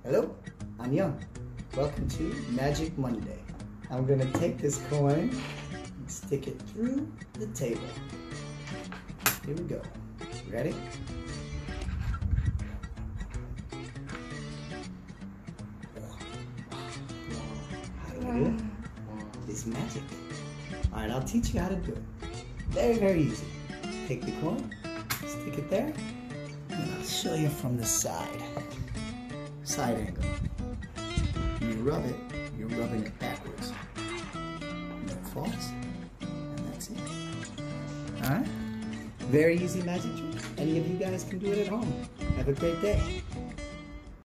Hello, I'm Young. Welcome to Magic Monday. I'm going to take this coin and stick it through the table. Here we go. Ready? How do I do it? It's magic. Alright, I'll teach you how to do it. Very, very easy. Take the coin, stick it there, and I'll show you from the side. Side angle. When you rub it, you're rubbing it backwards. And it falls, and that's it. Alright? Very easy magic trick. Any of you guys can do it at home. Have a great day.